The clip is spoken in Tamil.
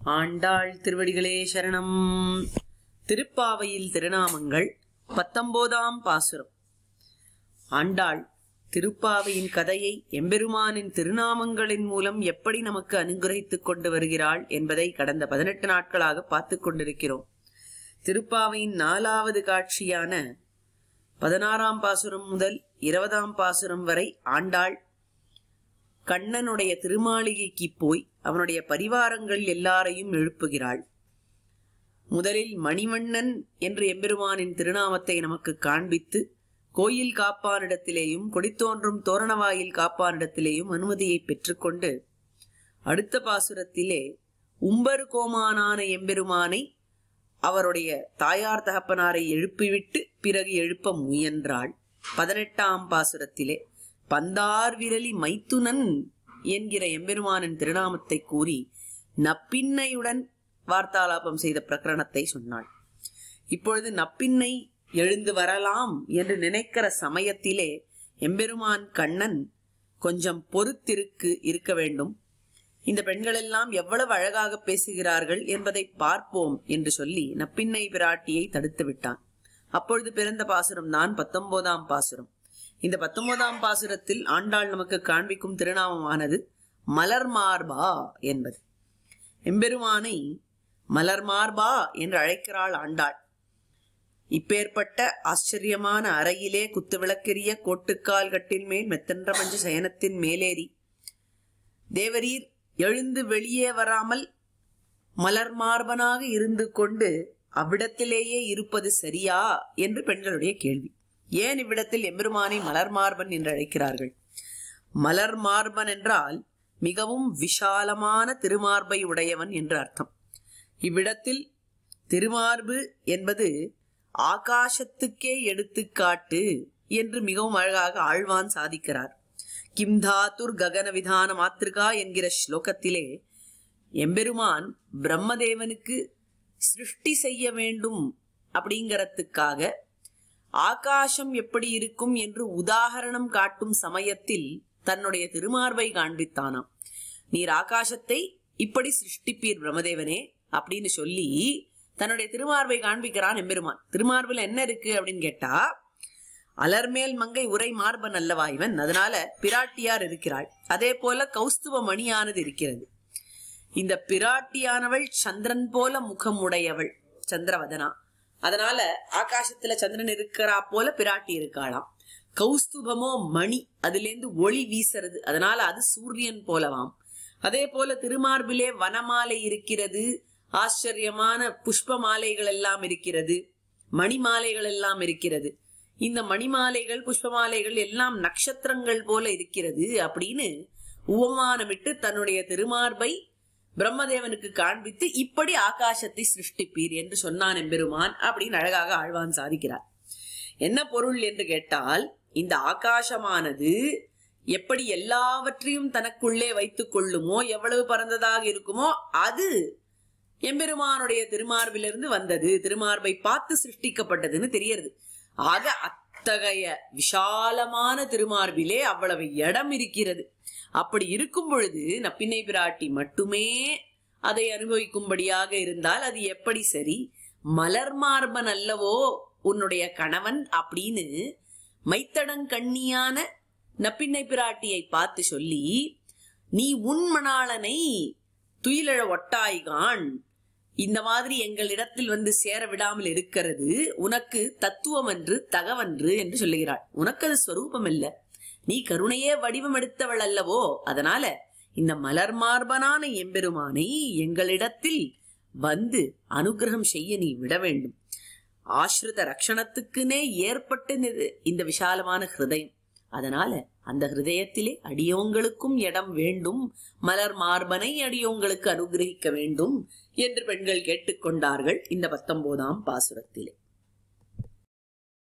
ஆண்டாள் திருவடிகளே சரணம். திருப்பாவையில் திருநாமங்கள் 19ஆம் பாசுரம். ஆண்டாள் திருப்பாவையின் கதையை எம்பெருமானின் திருநாமங்களின் மூலம் எப்படி நமக்கு அனுகிரகித்துக் கொண்டு வருகிறாள் என்பதை கடந்த 18 நாட்களாக பார்த்துக் கொண்டிருக்கிறோம். திருப்பாவையின் 4வது காட்சியான 16ஆம் பாசுரம் முதல் 20ஆம் பாசுரம் வரை ஆண்டாள் கண்ணனுடைய திருமாளிகைக்கு போய் அவனுடைய பரிவாரங்கள் எல்லாரையும் எழுப்புகிறாள். முதலில் மணிவண்ணன் என்று எம்பெருமானின் திருநாமத்தை நமக்கு காண்பித்து கோயில் காப்பானிடத்திலேயும் கொடித்தோன்றும் தோரணவாயில் காப்பானிடத்திலேயும் அனுமதியை பெற்றுக்கொண்டு அடுத்த பாசுரத்திலே உம்பர் கோமானான எம்பெருமானை அவருடைய தாயார் தகப்பனாரை எழுப்பிவிட்டு பிறகு எழுப்ப முயன்றாள். 18ஆம் பாசுரத்திலே பந்தார் விரலி மைத்துனன் என்கிற எம்பெருமானின் திருநாமத்தை கூறி நப்பின்னையுடன் வார்த்தாலாபம் செய்த பிரகரணத்தை சொன்னாள். இப்பொழுது நப்பின்னை எழுந்து வரலாம் என்று நினைக்கிற சமயத்திலே எம்பெருமான் கண்ணன் கொஞ்சம் இருக்க வேண்டும், இந்த பெண்கள் எல்லாம் எவ்வளவு அழகாக பேசுகிறார்கள் என்பதை பார்ப்போம் என்று சொல்லி நப்பின்னை பிராட்டியை தடுத்து விட்டான். அப்பொழுது பிறந்த பாசுரம் தான் 19ஆம் பாசுரம். இந்த 19ஆம் பாசுரத்தில் ஆண்டாள் நமக்கு காண்பிக்கும் திருநாமமானது மலர் மார்பா என்பது. எம்பெருமானை மலர் மார்பா என்று அழைக்கிறாள் ஆண்டாள். இப்பேற்பட்ட ஆச்சரியமான அறையிலே குத்து விளக்கெரிய கோட்டுக்கால் கட்டில் மேல் மெத்தென்ற மஞ்சு சயனத்தின் மேலேறி தேவரீர் எழுந்து வெளியே வராமல் மலர் மார்பனாக இருந்து கொண்டு அவ்விடத்திலேயே இருப்பது சரியா என்று பெண்களுடைய கேள்வி. ஏன் இவ்விடத்தில் எம்பெருமானை மலர் மார்பன் என்று அழைக்கிறார்கள்? மலர் மார்பன் என்றால் மிகவும் விஷாலமான திருமார்பை உடையவன் என்று அர்த்தம். இவ்விடத்தில் திருமார்பு என்பது ஆகாசத்துக்கே எடுத்துக்காட்டு என்று மிகவும் அழகாக ஆழ்வான் சாதிக்கிறார். கிம்தாத்துர் ககன விதான மாத்திருகா என்கிற ஸ்லோகத்திலே எம்பெருமான் பிரம்மதேவனுக்கு சிருஷ்டி செய்ய வேண்டும் அப்படிங்கிறதுக்காக ஆகாசம் எப்படி இருக்கும் என்று உதாகரணம் காட்டும் சமயத்தில் தன்னுடைய திருமார்பை காண்பித்தானாம். நீர் ஆகாசத்தை இப்படி சிருஷ்டிப்பீர் பிரம்மதேவனே அப்படின்னு சொல்லி தன்னுடைய திருமார்பை காண்பிக்கிறான் எம்பெருமான். திருமார்பில் என்ன இருக்கு அப்படின்னு கேட்டா, அலர்மேல் மங்கை உரை மார்பன் அல்லவா இவன், அதனால பிராட்டியார் இருக்கிறாள். அதே போல கௌஸ்துவ மணியானது இருக்கிறது. இந்த பிராட்டியானவள் சந்திரன் போல முகம் உடையவள், சந்திரவதனா. அதனால ஆகாசத்துல சந்திரன் இருக்கிறா போல பிராட்டி இருக்காளாம். கௌஸ்துபமோ மணி, அதுல இருந்து ஒளி வீசுறது, அதனால அது சூரியன் போலவாம். அதே போல திருமார்பிலே வனமாலை இருக்கிறது, ஆச்சரியமான புஷ்ப மாலைகள் எல்லாம் இருக்கிறது, மணிமாலைகள் எல்லாம் இருக்கிறது. இந்த மணிமாலைகள் புஷ்பமாலைகள் எல்லாம் நட்சத்திரங்கள் போல இருக்கிறது அப்படின்னு உபமானமிட்டு தன்னுடைய திருமார்பை பிரம்மதேவனுக்கு காண்பித்து இப்படி ஆகாசத்தை சிருஷ்டிப்பீர் என்று சொன்னான் எம்பெருமான் அப்படின்னு அழகாக ஆழ்வான் சாதிக்கிறார். என்ன பொருள் என்று கேட்டால், இந்த ஆகாசமானது எப்படி எல்லாவற்றையும் தனக்குள்ளே வைத்துக் கொள்ளுமோ, எவ்வளவு பரந்ததாக இருக்குமோ அது எம்பெருமானுடைய திருமார்பிலிருந்து வந்தது, திருமார்பை பார்த்து சிருஷ்டிக்கப்பட்டதுன்னு தெரியறது. ஆக அத்தகைய விஷாலமான திருமார்பிலே அவ்வளவு இடம் இருக்கிறது. அப்படி இருக்கும் பொழுது நப்பின்னை பிராட்டி மட்டுமே அதை அனுபவிக்கும்படியாக இருந்தால் அது எப்படி சரி? மலர் மார்பன் அல்லவோ உன்னுடைய கணவன் அப்படின்னு மைத்தடங்கண்ணியான நப்பின்னை பிராட்டியை பார்த்து சொல்லி, நீ உன் மணாளனை துயிலழ ஒட்டாய்கான், இந்த மாதிரி எங்களிடத்தில் வந்து சேர விடாமல் இருக்கிறது உனக்கு தத்துவம் என்று தகவன்று என்று சொல்லுகிறாள். உனக்கு அது ஸ்வரூபம் இல்ல, நீ கருணையே வடிவம் எடுத்தவள் அல்லவோ, அதனால இந்த மலர் மார்பனான எம்பெருமானை எங்களிடத்தில் வந்து அனுகிரகம் செய்ய நீ விட வேண்டும். ஆஸ்ரித ரக்ஷணத்துக்குனே ஏற்பட்டு இந்த விஷாலமான ஹிருதயம், அதனால அந்த ஹிருதயத்திலே அடியோங்களுக்கும் இடம் வேண்டும், மலர் மார்பனை அடியோங்களுக்கு அனுகிரகிக்க வேண்டும் என்று பெண்கள் கேட்டுக்கொண்டார்கள் இந்த 19ஆம் பாசுரத்திலே.